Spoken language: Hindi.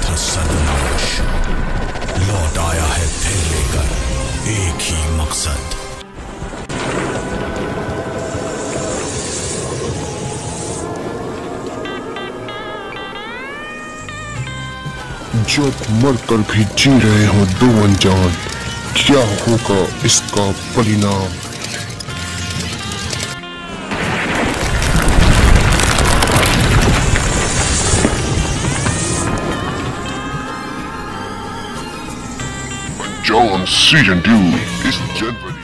था सदनाश, लौट आया है फिर लेकर एक ही मकसद। जब मरकर भी जी रहे हो दो अनजान, क्या होगा इसका परिणाम? John Season 2 is January